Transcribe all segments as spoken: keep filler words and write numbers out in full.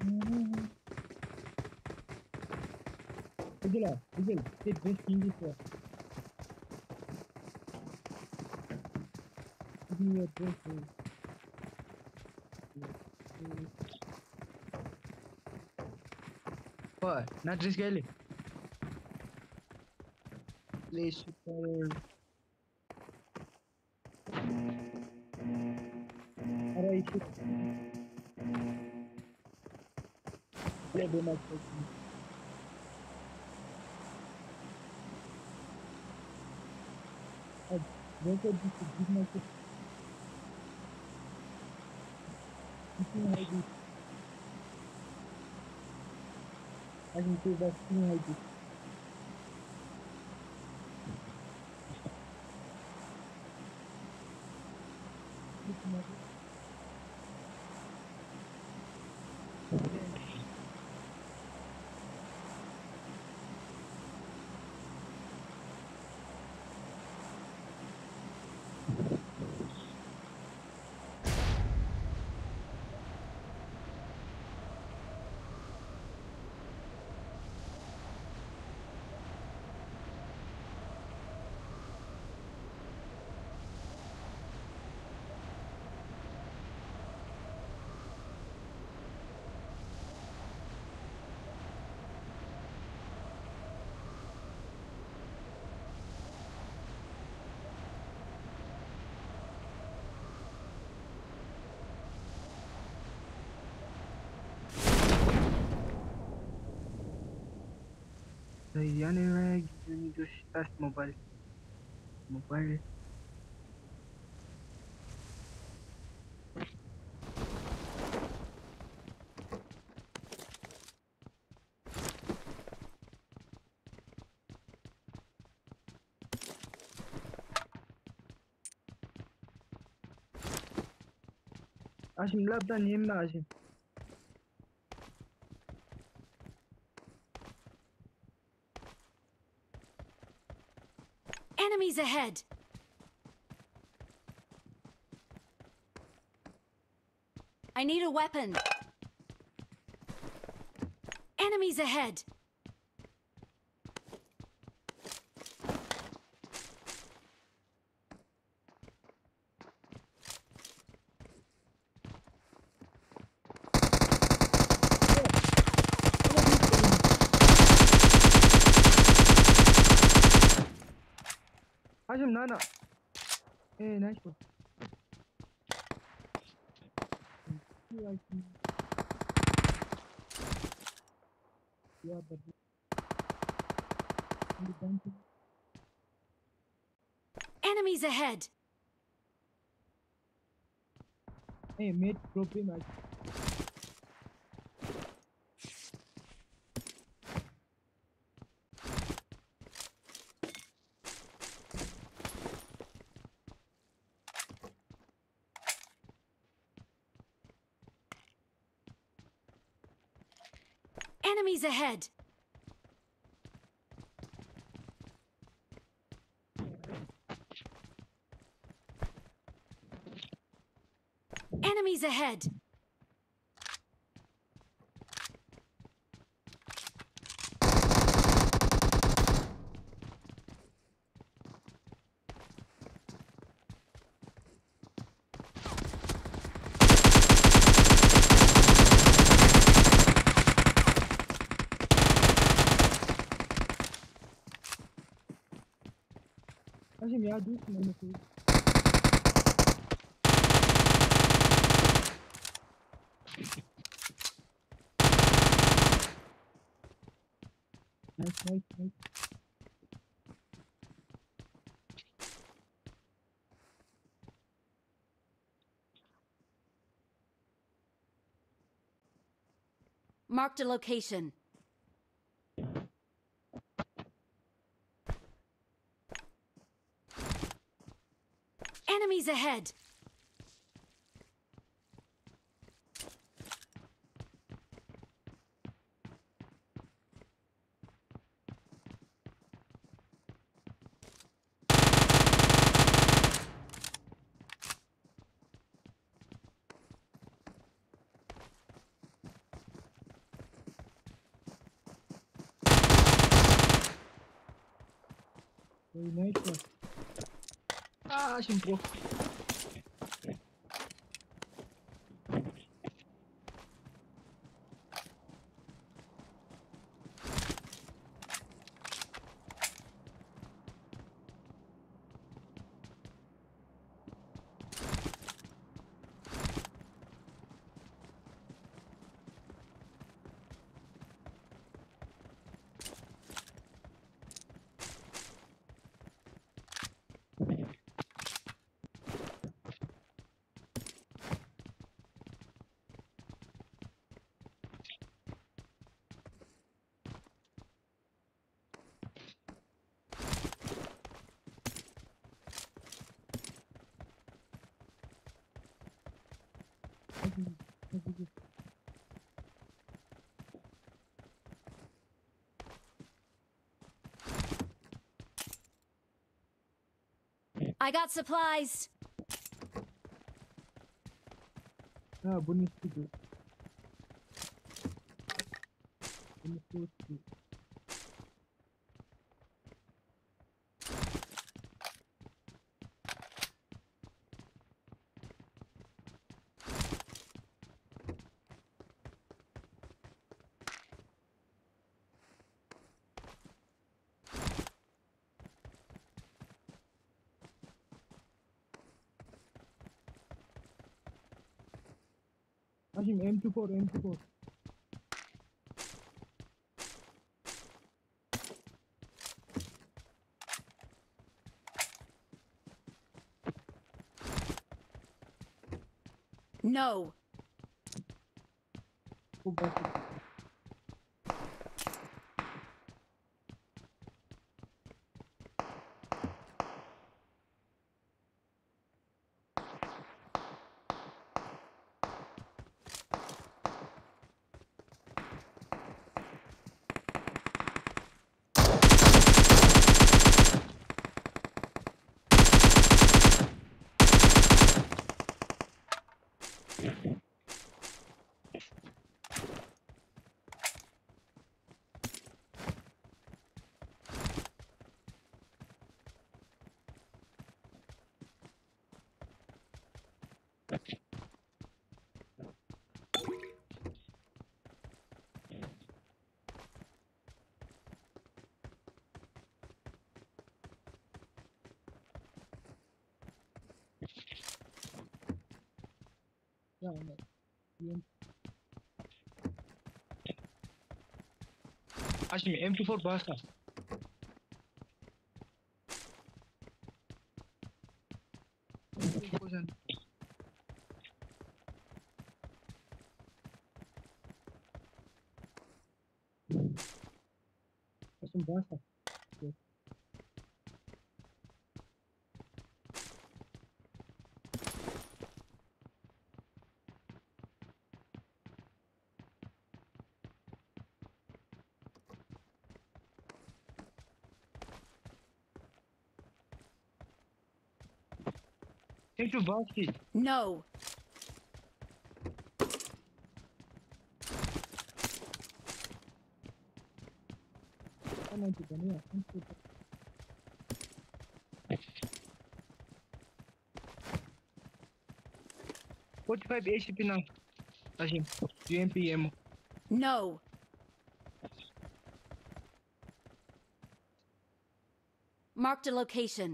Güzel, güzel. Tek beş binci var. Bilmiyor, beş. Pô, na atriz ele. Lixo, cara. Ara işi bile bulmak lazım. Hadi, renkli bir şey, bir maçı, bütün haydi. Hadi bir bak, bütün haydi. Bütün haydi. Yani ve gidiyor just test mobile. Mobile. Aşım labdan yemme aşım. Enemies ahead! I need a weapon. Enemies ahead! Aşım nana. Hey, nice one. Ya, but şimdi ben de Enemies ahead! hey, mate problem I Enemies ahead! Enemies ahead! Aşım ya değilsin ama şey. Nice, nice, nice. Marked a location. Enemies ahead! Very nice shot. Ah, Hashim Pro. Hadi, hadi git. I got supplies. Ha bunu istiyor. Bunu istiyor. Hashim M two four, M two four. No. Bu basit. Ya Allah. Yem- Hashim M two four basta. Hashim basta. Thank you, Basti. No. Kan nanti kan ya. M two four. forty-five H P now. Hashim. U M P ammo. No. Marked a location.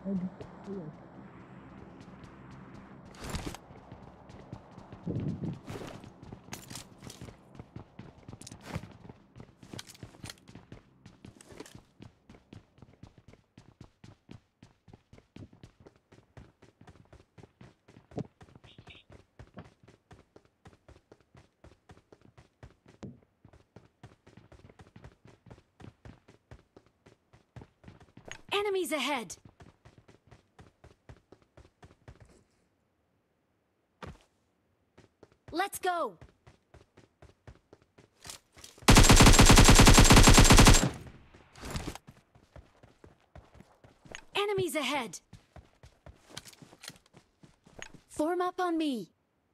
मैं भी- सही है। Enemies ahead! Let's go! Enemies ahead! Form up on me!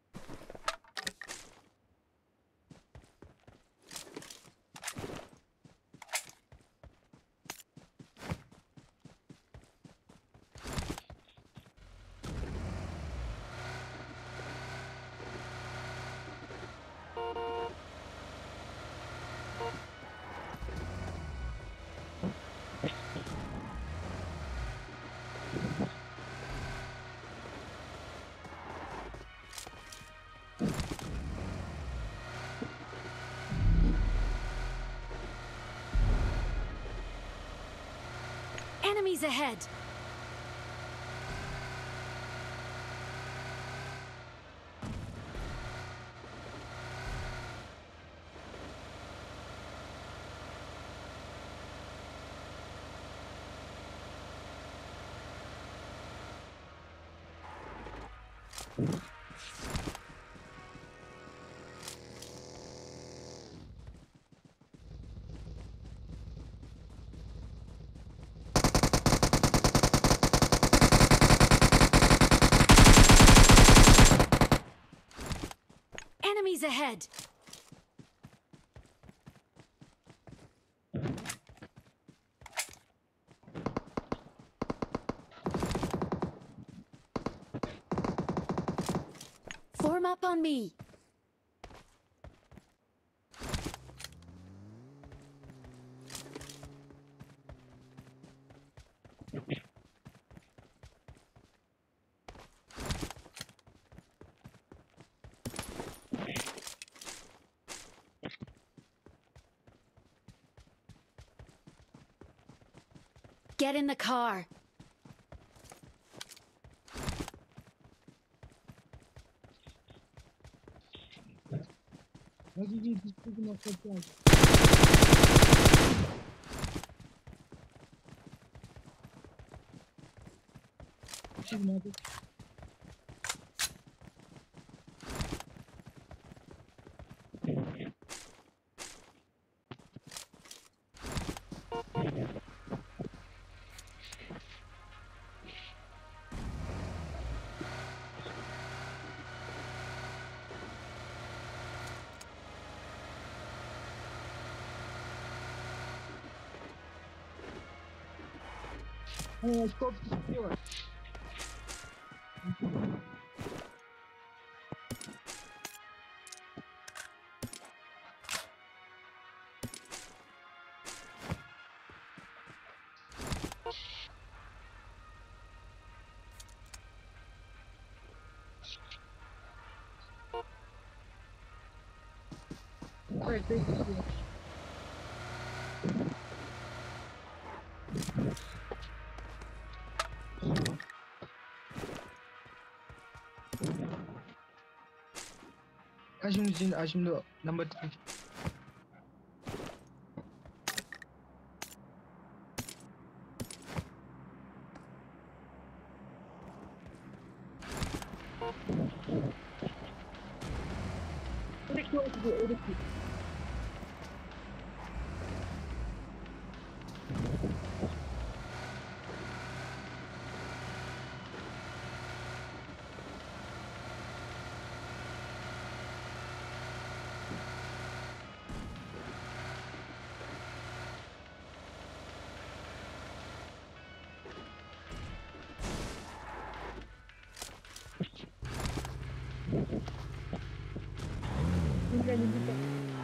Enemies ahead! Enemies ahead! Form up on me! Get in the car! बाकी जी जिसको भी नौकर पे आ जाए। किसी बना दो। हाँ, scope secure। Wait, wait, wait. Ashim's in Ashim the number three. इनका नहीं पता।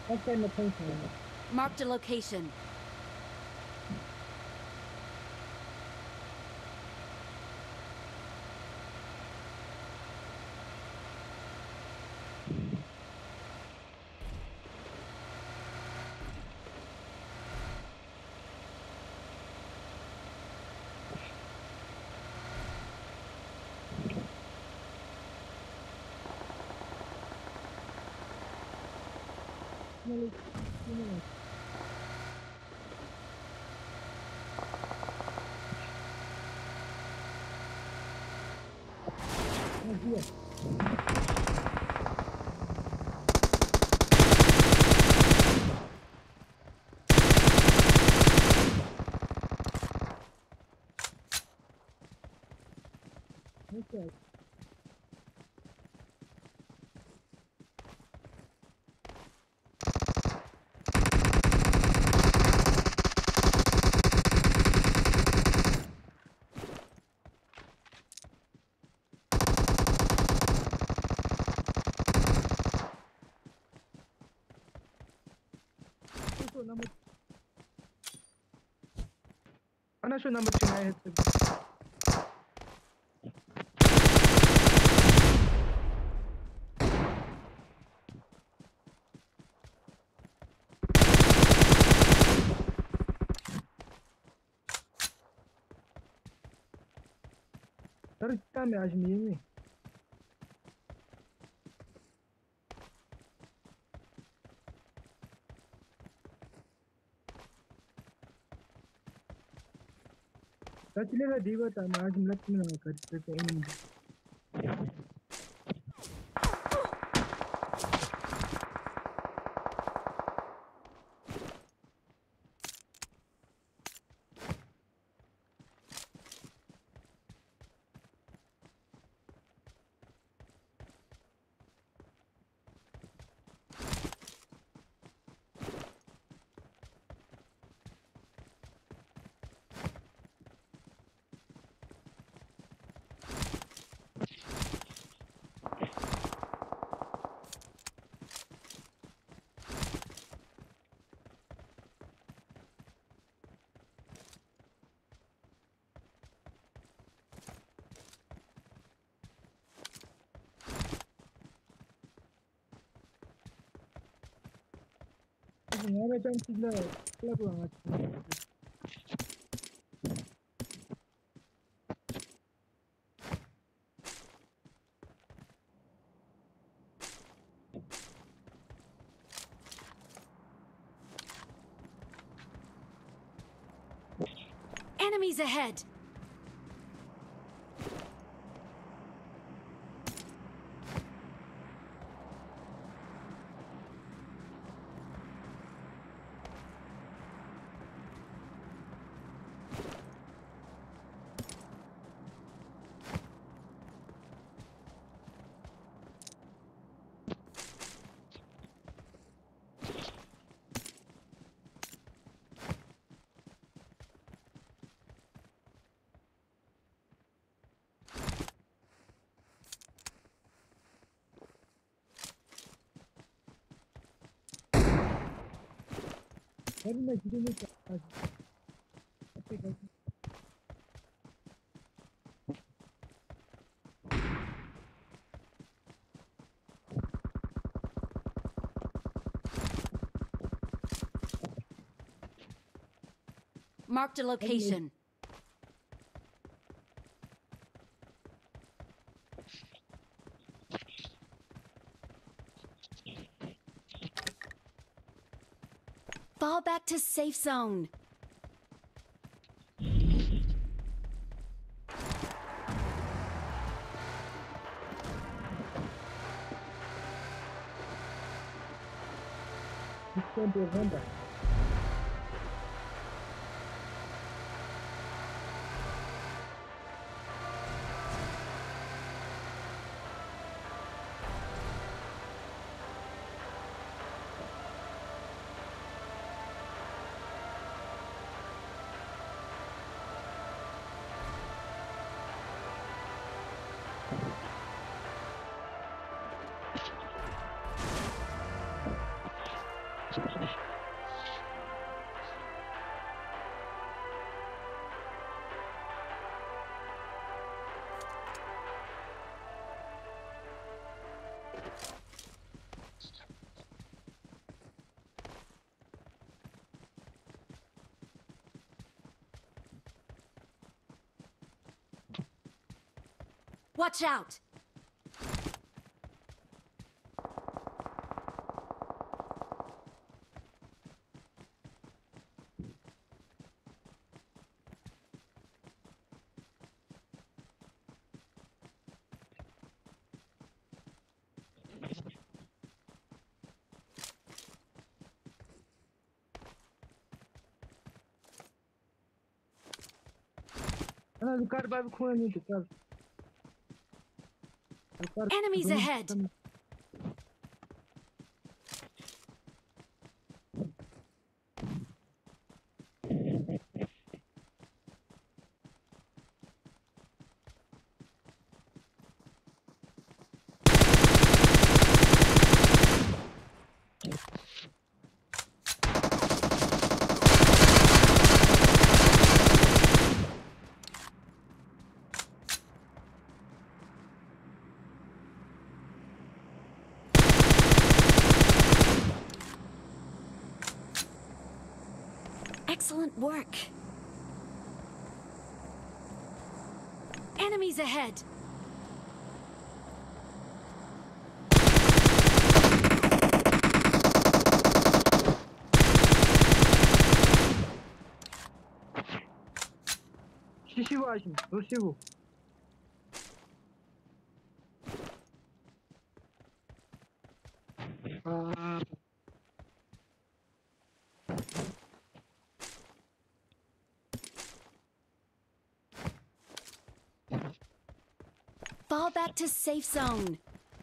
Let's say location. Marked a location. Really, really. Oh, here. Okay. Also, number I'm not sure number two I hit the Sir, कितना में आज नहीं में चलेगा दीवा था मैं आज मिलत में ना कर सकते हैं मैं तो चिल्ला चिल्ला को Enemies ahead! Maybe my video is okay. Marked a location. Fall back to safe zone. It's going to remember. Watch out! Ana yukarı bak kullanıyordu kal. Yukarı. Enemies ahead! Excellent work. Enemies ahead. Şişi var şimdi. Dur şişi bu. Aa. Fall back to safe zone.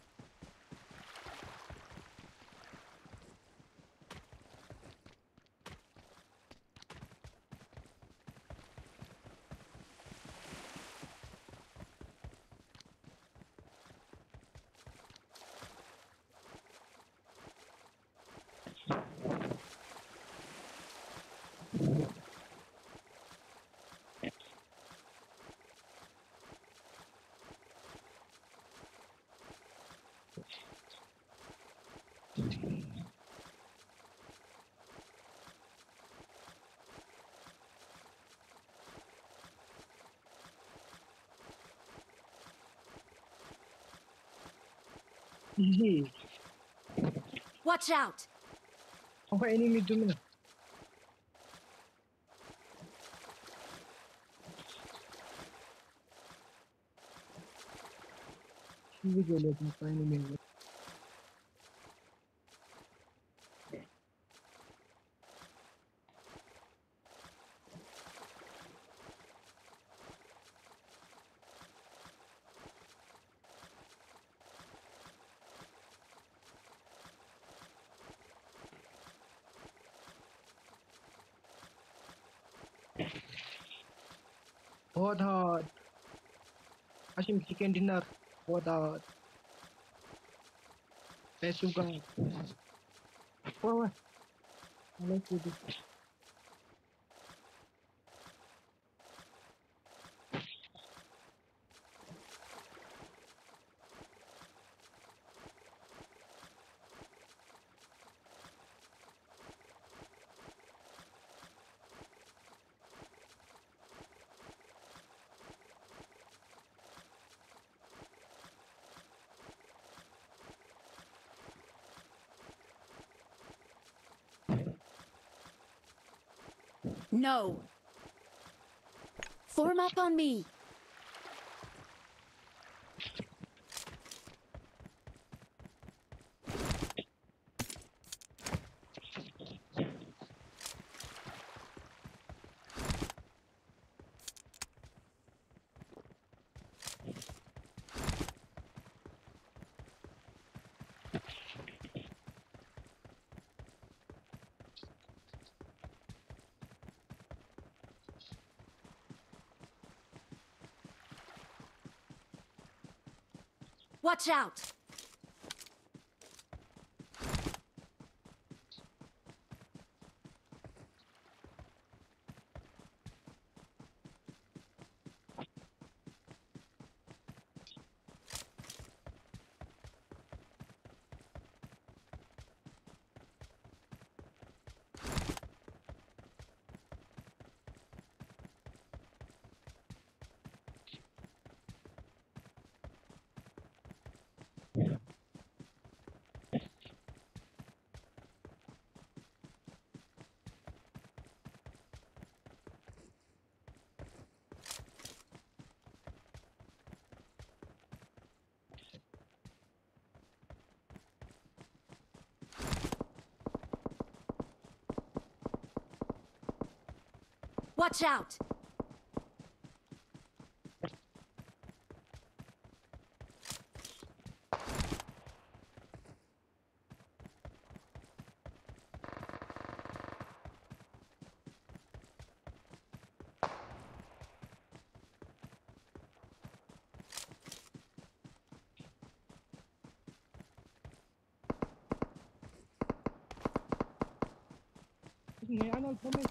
Easy. Watch out! Ako enemy dun na. Şimdi geliyor bu enemy. बहुत hard. Hashim chicken dinner. बहुत hard. Pesuga. Oh, I like to do. No. Form up on me. Watch out! Watch out! Nghe anh ơi, không đi.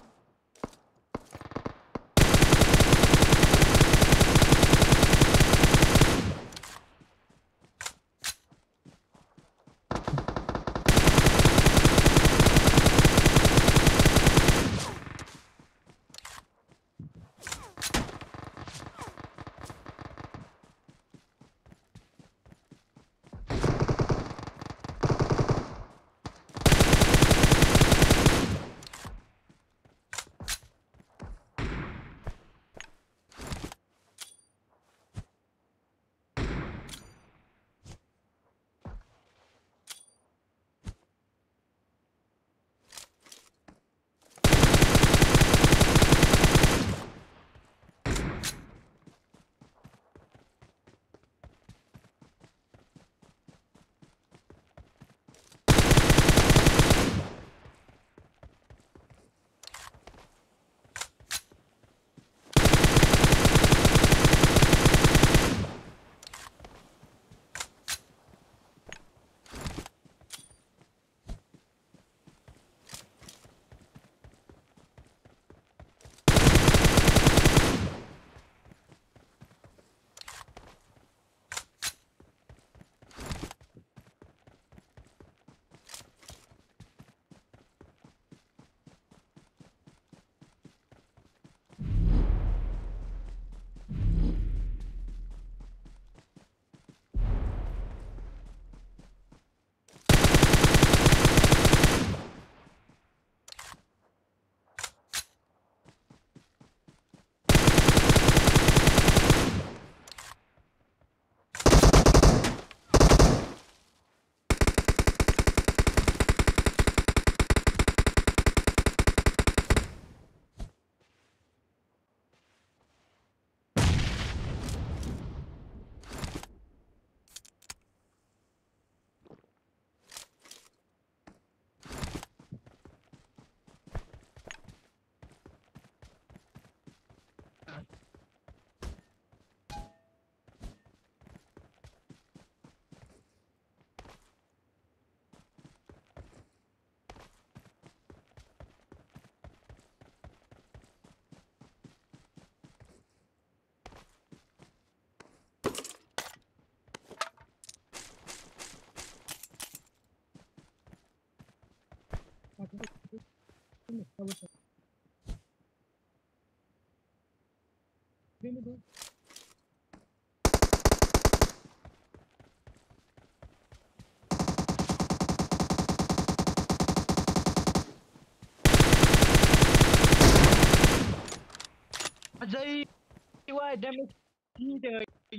Zai why damage the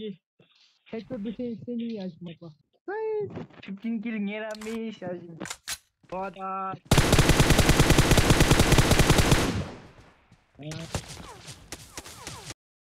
Hector bisa sini aja mapa. fifteen kill ngera miss as boda.